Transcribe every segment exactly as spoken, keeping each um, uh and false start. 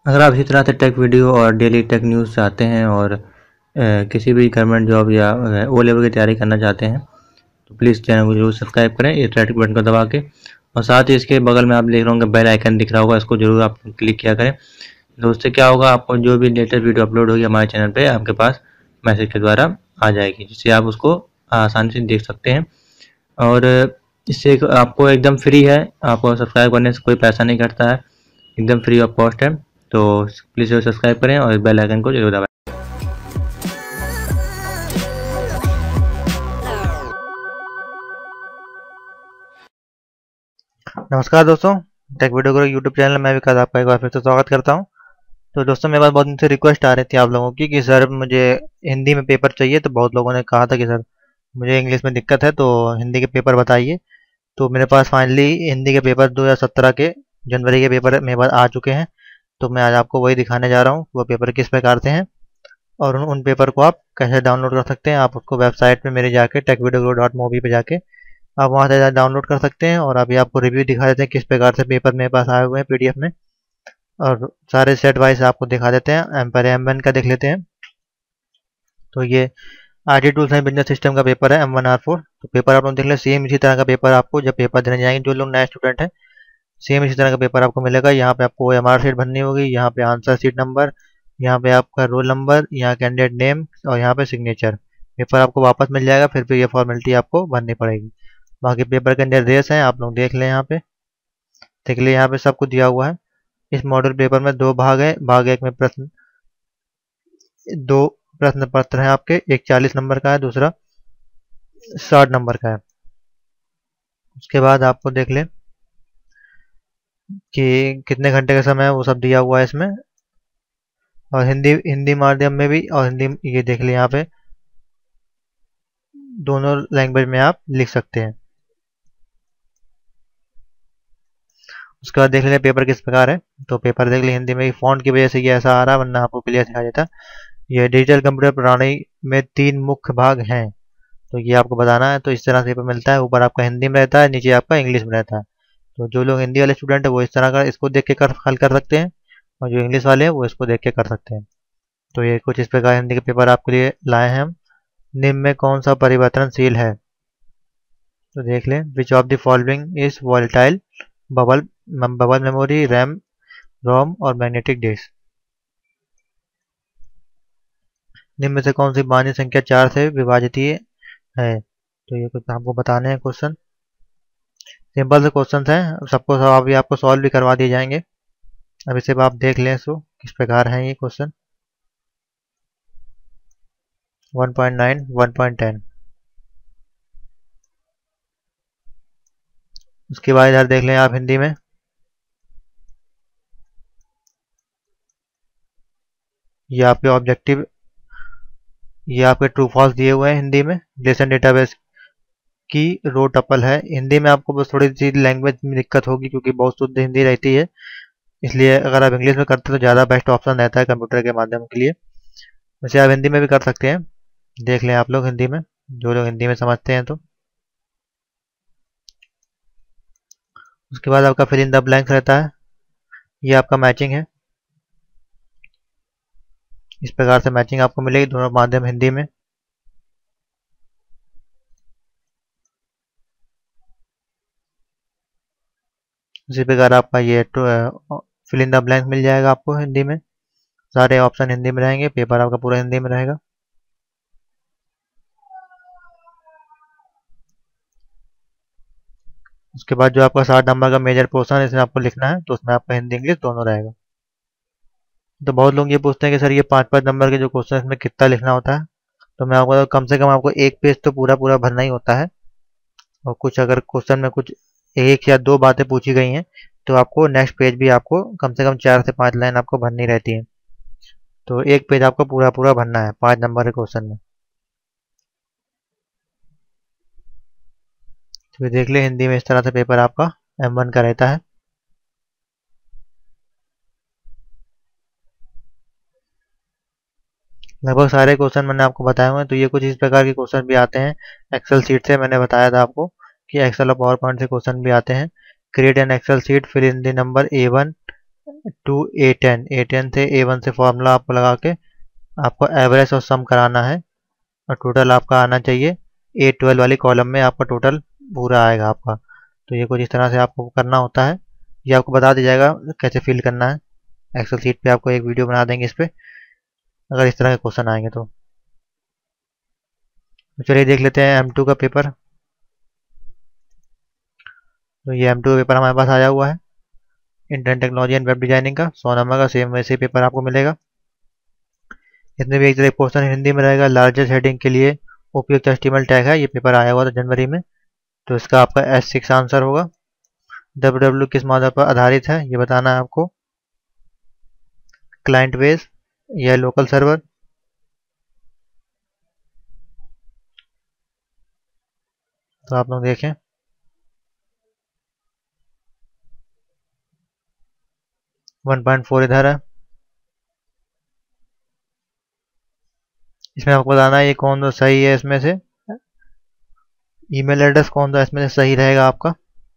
अगर आप इसी तरह से टेक वीडियो और डेली टेक न्यूज़ चाहते हैं और अ, किसी भी गवर्नमेंट जॉब या ओ लेवल की तैयारी करना चाहते हैं तो प्लीज़ चैनल को जरूर सब्सक्राइब करें इस रेड बटन को दबा के, और साथ ही इसके बगल में आप देख रहे होंगे बेल आइकन दिख रहा होगा, इसको जरूर आप क्लिक किया करें। तो उससे क्या होगा, आपको जो भी लेटेस्ट वीडियो अपलोड होगी हमारे चैनल पे आपके पास मैसेज के द्वारा आ जाएगी, जिससे आप उसको आसानी से देख सकते हैं। और इससे एक आपको एकदम फ्री है, आपको सब्सक्राइब करने से कोई पैसा नहीं कटता है, एकदम फ्री ऑफ कॉस्ट है। तो प्लीज़ सब्सक्राइब करें और बेल आइकन को जरूर दबाएं। नमस्कार दोस्तों, tech video guru YouTube channel में मैं विकास आपका एक बार फिर से स्वागत करता हूं। तो दोस्तों मेरे पास बहुत दिन से रिक्वेस्ट आ रही थी आप लोगों की कि सर मुझे हिंदी में पेपर चाहिए। तो बहुत लोगों ने कहा था कि सर मुझे इंग्लिश में दिक्कत है तो हिंदी के पेपर बताइए। तो मेरे पास फाइनली हिंदी के पेपर दो हज़ार सत्रह के जनवरी के पेपर मेरे पास आ चुके हैं। तो मैं आज आपको वही दिखाने जा रहा हूँ वो पेपर किस प्रकार से हैं और उन, उन पेपर को आप कैसे डाउनलोड कर सकते हैं। आप उसको वेबसाइट में मेरे जाके tech video guru dot mobi पे जाके आप वहाँ से डाउनलोड कर सकते हैं। और अभी आपको रिव्यू दिखा देते हैं किस प्रकार से पेपर मेरे पास आए हुए हैं पीडीएफ में, और सारे सेट वाइज आपको दिखा देते हैं। एम पहले एम वन का देख लेते हैं। तो ये I T tools and business system का पेपर है एम वन आर फोर। तो पेपर आप लोग देख लें, सेम इसी तरह का पेपर आपको जब पेपर देने जाएंगे जो लोग नए स्टूडेंट हैं, सेम इसी तरह का पेपर आपको मिलेगा। यहाँ पे आपको एम आर शीट भरनी होगी, यहाँ पे आंसर शीट नंबर, यहाँ पे आपका रोल नंबर, यहाँ कैंडिडेट नेम और यहाँ पे सिग्नेचर। पेपर आपको वापस मिल जाएगा, फिर फिर ये फॉर्मेलिटी आपको भरनी पड़ेगी। बाकी पेपर के निर्देश हैं, आप लोग देख लें। यहाँ पे देख लें, यहाँ पे सब कुछ दिया हुआ है। इस मॉडल पेपर में दो भाग है। भाग एक में प्रश्न दो प्रश्न पत्र हैं आपके, एक चालीस नंबर का है, दूसरा साठ नंबर का है। उसके बाद आपको देख लें कि कितने घंटे का समय है, वो सब दिया हुआ है इसमें। और हिंदी हिंदी माध्यम में भी, और हिंदी ये देख लें यहाँ पे दोनों लैंग्वेज में आप लिख सकते हैं। उसके बाद देख लें पेपर किस प्रकार है। तो पेपर देख लें हिंदी में, फ़ॉन्ट की वजह से ये ऐसा आ रहा है, वरना आपको क्लियर दिखाई देता। ये डिजिटल कंप्यूटर प्रणाली में तीन मुख्य भाग हैं, तो ये आपको बताना है। तो इस तरह से पेपर मिलता है, ऊपर आपका हिंदी में रहता है, नीचे आपका इंग्लिश में रहता है। तो जो लोग हिंदी वाले स्टूडेंट है वो इस तरह का इसको देख के कर हल कर सकते हैं, और जो इंग्लिश वाले हैं वो इसको देख के कर सकते हैं। तो ये कुछ इस प्रकार हिंदी के पेपर आपके लिए लाए हैं हम। निम्न में कौन सा परिवर्तनशील है, तो देख लें। Which of the following is volatile, bubble bubble memory, RAM ROM और मैग्नेटिक डिस्क। निम्न में से कौन सी बानी संख्या चार से विभाजित है। तो ये कुछ आपको बताने हैं क्वेश्चन, सिंपल से क्वेश्चन हैं, सबको सब अभी आपको सॉल्व भी करवा दिए जाएंगे। अब इसे आप देख लें इसको किस प्रकार है ये question. One point nine, one point ten. उसके बाद इधर देख लें आप हिंदी में, ये आपके ऑब्जेक्टिव, ये आपके ट्रू फॉल्स दिए हुए हैं हिंदी में। रिलेशन डेटाबेस की रो टपल है। हिंदी में आपको बस थोड़ी सी लैंग्वेज में दिक्कत होगी क्योंकि बहुत शुद्ध हिंदी रहती है, इसलिए अगर आप इंग्लिश में करते हैं तो ज़्यादा बेस्ट ऑप्शन रहता है कंप्यूटर के माध्यम के लिए। वैसे आप हिंदी में भी कर सकते हैं, देख लें आप लोग हिंदी में, जो लोग हिंदी में समझते हैं। तो उसके बाद आपका फिल इन द ब्लैंक रहता है, ये आपका मैचिंग है। इस प्रकार से मैचिंग आपको मिलेगी दोनों माध्यम हिंदी में। इसी प्रकार आपका ये फिल इन द ब्लैंक मिल जाएगा आपको हिंदी में, सारे ऑप्शन हिंदी में रहेंगे, पेपर आपका पूरा हिंदी में रहेगा। उसके बाद जो आपका साठ नंबर का मेजर पोर्शन है इसमें आपको लिखना है, तो उसमें आपका हिंदी इंग्लिश दोनों रहेगा। तो बहुत लोग ये पूछते हैं कि सर ये पाँच पाँच नंबर के जो क्वेश्चन है इसमें कितना लिखना होता है। तो मैं आपको कम से कम आपको एक पेज तो पूरा पूरा भरना ही होता है, और कुछ अगर क्वेश्चन में कुछ एक या दो बातें पूछी गई हैं तो आपको नेक्स्ट पेज भी आपको कम से कम चार से पाँच लाइन आपको भरनी रहती है। तो एक पेज आपको पूरा पूरा भरना है पाँच नंबर के क्वेश्चन में। तो देख ले हिंदी में इस तरह से पेपर आपका एम वन का रहता है। लगभग सारे क्वेश्चन मैंने आपको बताए हुए हैं। तो ये कुछ इस प्रकार के क्वेश्चन भी आते हैं एक्सेल सीट से। मैंने बताया था आपको कि एक्सेल और पावर पॉइंट से क्वेश्चन भी आते हैं। Create an Excel sheet, fill in the number A one to A ten, A ten से ए वन से फॉर्मूला आपको लगा के आपको एवरेज और सम कराना है, और टोटल आपका आना चाहिए ए ट्वेल्व वाली कॉलम में, आपका टोटल पूरा आएगा आपका। तो ये कुछ इस तरह से आपको करना होता है, ये आपको बता दिया जाएगा कैसे फिल करना है। एक्सेल सीट पे आपको एक वीडियो बना देंगे इस पर, अगर इस तरह के क्वेश्चन आएंगे तो। चलिए देख लेते हैं एम टू का पेपर। तो ये एम टू का पेपर हमारे पास आया हुआ है, internet technology and web designing का, सौ नंबर का। सेम वैसे ही पेपर आपको मिलेगा। इसमें भी एक तरह पोर्शन हिंदी में रहेगा। लार्जेस्ट हेडिंग के लिए उपयुक्त एचटीएमएल टैग है, ये पेपर आया हुआ था जनवरी में, तो इसका आपका एस सिक्स आंसर होगा। डब्ल्यू डब्ल्यू किस मॉडल पर आधारित है ये बताना है आपको। क्लाइंट बेस या लोकल सर्वर। तो आप लोग देखें, वन पॉइंट फोर इधर है। इसमें आपको बताना है ये कौन सा सही है, इसमें से ईमेल एड्रेस कौन सा इसमें से सही रहेगा आपका।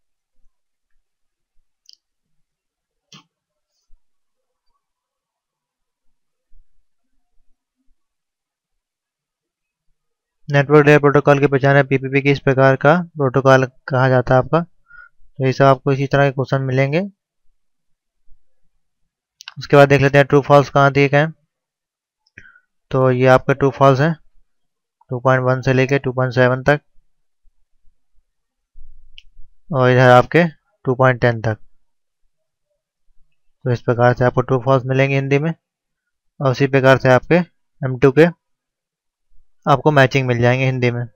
नेटवर्क लेयर प्रोटोकॉल की पहचान है, पीपीपी किस प्रकार का प्रोटोकॉल कहा जाता है आपका। तो ये सब आपको इसी तरह के क्वेश्चन मिलेंगे। उसके बाद देख लेते हैं ट्रू फॉल्स कहाँ दिए गए हैं। तो ये आपका ट्रू फॉल्स है टू पॉइंट वन से लेके टू पॉइंट सेवन तक, और इधर आपके टू पॉइंट टेन तक। तो इस प्रकार से आपको ट्रू फॉल्स मिलेंगे हिंदी में, और उसी प्रकार से आपके एम टू के आपको मैचिंग मिल जाएंगे हिंदी में।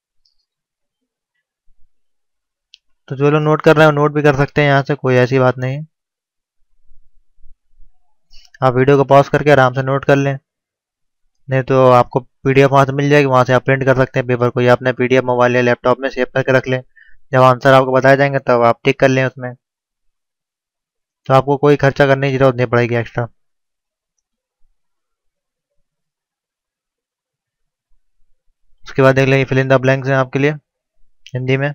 तो जो लोग नोट कर रहे हैं नोट भी कर सकते हैं यहाँ से, कोई ऐसी बात नहीं है। आप वीडियो को पॉज करके आराम से नोट कर लें, नहीं तो आपको पीडीएफ वहाँ से मिल जाएगी, वहाँ से आप प्रिंट कर सकते हैं पेपर को, या अपने पीडीएफ मोबाइल या लैपटॉप में सेव करके रख लें। जब आंसर आपको बताए जाएंगे तब आप टिक कर लें उसमें, तो आपको कोई खर्चा करने की जरूरत नहीं पड़ेगी एक्स्ट्रा। उसके बाद देख लेंगे फिल इन द ब्लैंक्स हैं आपके लिए हिंदी में।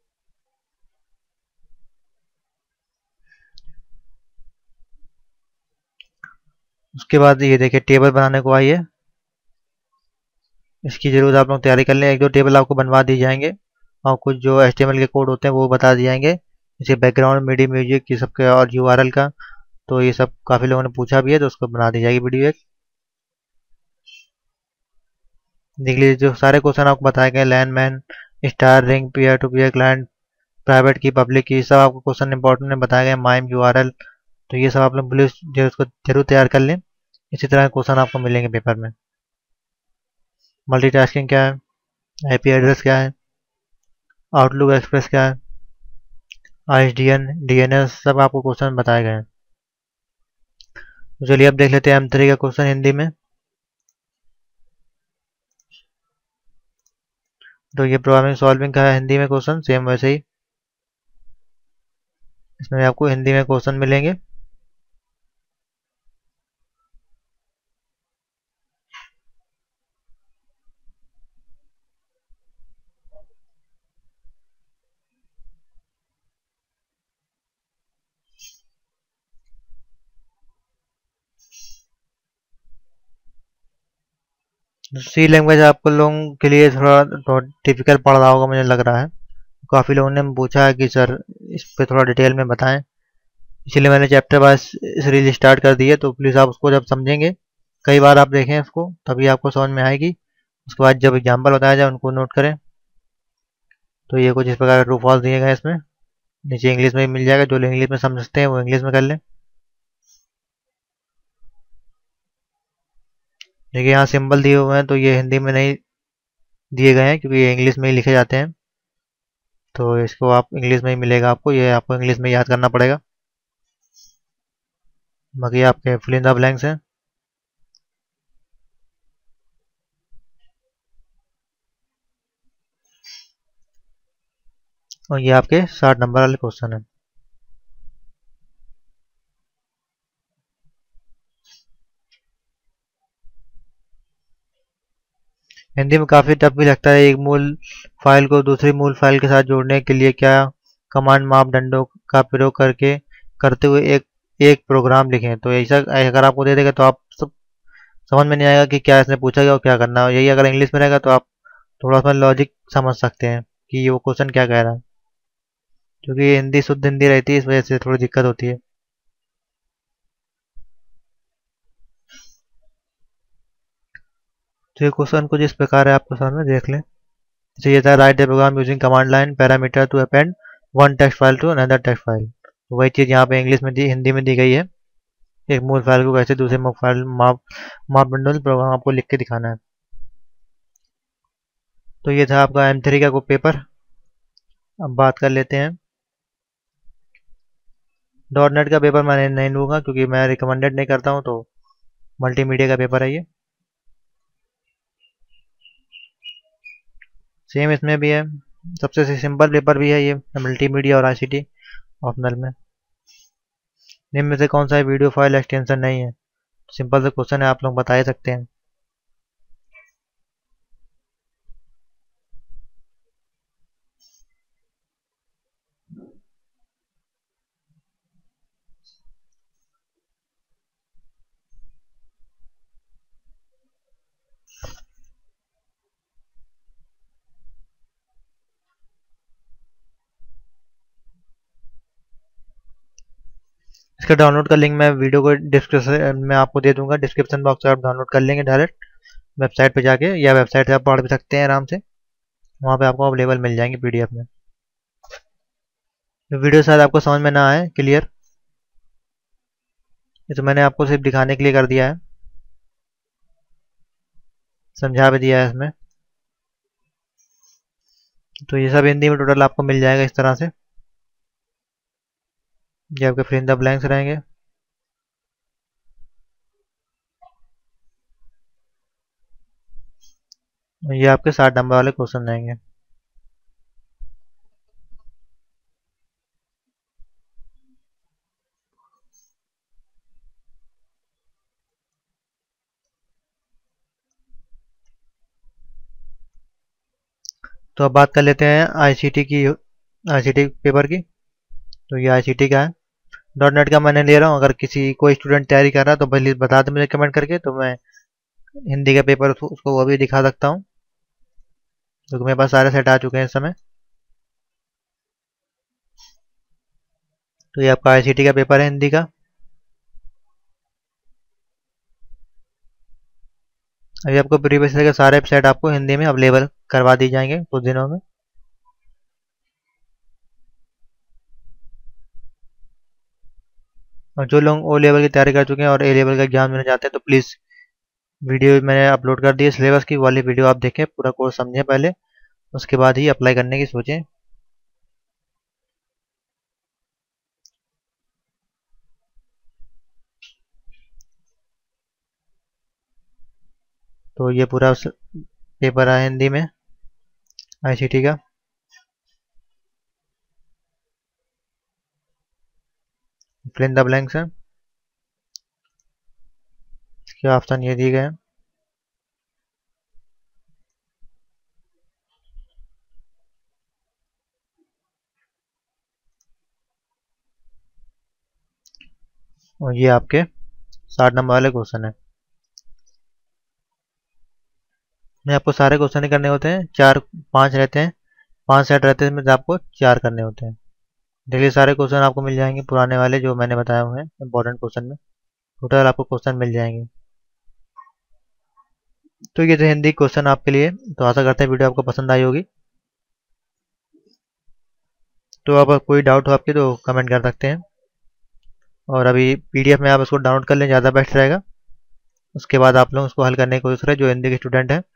उसके बाद ये देखिए टेबल बनाने को आई है, इसकी जरूर आप लोग तैयारी कर लें। एक दो टेबल आपको बनवा दिए जाएंगे, और कुछ जो एचटीएमएल के कोड होते हैं वो बता दिए जाएंगे, जैसे बैकग्राउंड मिडी म्यूजिक की सबके और यूआरएल का। तो ये सब काफ़ी लोगों ने पूछा भी है, तो उसको बना दी जाएगी वीडियो एक। देख लीजिए जो सारे क्वेश्चन आपको बताए गए, LAN MAN, star, ring, peer to peer client, private key, public key, सब आपको क्वेश्चन इंपॉर्टेंट में बताए गए, माइम, यूआरएल। तो ये सब आप लोग प्लीज जो उसको जरूर तैयार कर लें, इसी तरह के क्वेश्चन आपको मिलेंगे पेपर में। मल्टीटास्किंग क्या है, आईपी एड्रेस क्या है, आउटलुक एक्सप्रेस क्या है, आईएसडीएन, डीएनएस, सब आपको क्वेश्चन बताए गए हैं। तो चलिए अब देख लेते हैं एम थ्री का क्वेश्चन हिंदी में। तो ये प्रोग्रामिंग सॉल्विंग का है हिंदी में क्वेश्चन, सेम वैसे ही इसमें आपको हिंदी में क्वेश्चन मिलेंगे। सी लैंग्वेज आपको लोगों के लिए थोड़ा थोड़ा डिफिकल्ट पड़ रहा होगा मुझे लग रहा है। काफ़ी लोगों ने पूछा है कि सर इस पे थोड़ा डिटेल में बताएं, इसीलिए मैंने चैप्टर वाइज सीरीज स्टार्ट कर दी है। तो प्लीज़ आप उसको जब समझेंगे, कई बार आप देखें उसको, तभी आपको समझ में आएगी। उसके बाद जब एग्जाम्पल बताया जाए उनको नोट करें। तो ये कुछ इस प्रकार का ट्रू फॉल्स दिए गए इसमें, नीचे इंग्लिश में भी मिल जाएगा, जो लोग इंग्लिश में समझते हैं वो इंग्लिश में कर लें। देखिए यहाँ सिंबल दिए हुए हैं, तो ये हिंदी में नहीं दिए गए हैं क्योंकि ये इंग्लिश में ही लिखे जाते हैं। तो इसको आप इंग्लिश में ही मिलेगा आपको, ये आपको इंग्लिश में याद करना पड़ेगा। बाकी आपके फिल इन द ब्लैंक्स हैं। और ये आपके साठ नंबर वाले क्वेश्चन है। हिंदी में काफ़ी टफ भी लगता है। एक मूल फाइल को दूसरी मूल फाइल के साथ जोड़ने के लिए क्या कमांड मापदंडों का प्रयोग करके करते हुए एक एक प्रोग्राम लिखें। तो ऐसा अगर आपको दे देगा तो आप सब समझ में नहीं आएगा कि क्या इसने पूछा गया और क्या करना है। यही अगर इंग्लिश में रहेगा तो आप थोड़ा सा लॉजिक समझ सकते हैं कि ये वो क्वेश्चन क्या कह रहा है, क्योंकि हिंदी शुद्ध हिंदी रहती है, इस वजह से थोड़ी दिक्कत होती है। तो ये क्वेश्चन कुछ इस प्रकार है, आपके सामने देख लें। जैसे ये था, write the program using command line parameter to append one text file to another text file. तो वही चीज़ यहाँ पे इंग्लिश में दी, हिंदी में दी गई है। एक मूल फाइल को कैसे दूसरे मूल फाइल माप मापदंडों प्रोग्राम आपको लिख के दिखाना है। तो ये था आपका एम थ्री का को पेपर। अब बात कर लेते हैं डॉट नेट का पेपर। मैं नहीं लूँगा क्योंकि मैं रिकमेंडेड नहीं करता हूँ, तो मल्टीमीडिया का पेपर है ये। सेम इसमें भी है, सबसे सिंपल पेपर भी है ये, मल्टीमीडिया और आईसीटी ऑप्शनल में। निम्न में से कौन सा वीडियो फाइल एक्सटेंशन नहीं है? सिंपल से क्वेश्चन है, आप लोग बता ही सकते हैं। इसका डाउनलोड का लिंक मैं वीडियो को डिस्क्रिप्शन में आपको दे दूंगा। डिस्क्रिप्शन बॉक्स से आप डाउनलोड कर लेंगे डायरेक्ट वेबसाइट पे जाके, या वेबसाइट से आप पढ़ भी सकते हैं आराम से, वहाँ पे आपको अवेलेबल मिल जाएंगे पीडीएफ में। तो वीडियो शायद आपको समझ में ना आए क्लियर, ये तो मैंने आपको सिर्फ दिखाने के लिए कर दिया है, समझा भी दिया है इसमें। तो ये सब हिंदी में टोटल आपको मिल जाएगा इस तरह से। ये आपके फिल इन द ब्लैंक्स रहेंगे। ये आपके साठ नंबर वाले क्वेश्चन रहेंगे। तो अब बात कर लेते हैं आईसीटी की, आईसीटी पेपर की। तो ये आईसीटी का है, डॉट नेट का मैंने ले रहा हूँ। अगर किसी कोई स्टूडेंट तैयारी कर रहा है तो पहले बता दे मुझे कमेंट करके, तो मैं हिंदी का पेपर उसको, उसको वो भी दिखा सकता हूँ, क्योंकि मेरे पास सारे सेट आ चुके हैं इस समय। तो ये आपका आईसीटी का पेपर है हिंदी का। अभी आपको प्रीवियस ईयर के सारे सेट आपको हिंदी में अवेलेबल करवा दी जाएंगे कुछ दिनों में। और जो लोग ओ लेवल की तैयारी कर चुके हैं और ए लेवल का एग्जाम देना चाहते हैं तो प्लीज़ वीडियो मैंने अपलोड कर दी है सिलेबस की, वाली वीडियो आप देखें, पूरा कोर्स समझें पहले, उसके बाद ही अप्लाई करने की सोचें। तो ये पूरा पेपर है हिंदी में आईसीटी का। फिल इन द ब्लैंक्स है, इसके ऑप्शन ये दिए गए हैं। और ये आपके साठ नंबर वाले क्वेश्चन है। में आपको सारे क्वेश्चन ही करने होते हैं, चार पांच रहते हैं, पांच सेट रहते हैं, इसमें आपको चार करने होते हैं। देखिए सारे क्वेश्चन आपको मिल जाएंगे पुराने वाले जो मैंने बताए हुए हैं इंपॉर्टेंट क्वेश्चन में, टोटल आपको क्वेश्चन मिल जाएंगे। तो ये थे हिंदी क्वेश्चन आपके लिए। तो आशा करते हैं वीडियो आपको पसंद आई होगी। तो अब कोई डाउट हो आपके तो कमेंट कर सकते हैं, और अभी पीडीएफ में आप इसको डाउनलोड कर लें, ज़्यादा बेस्ट रहेगा। उसके बाद आप लोग उसको हल करने की कोशिश करें जो हिंदी के स्टूडेंट हैं।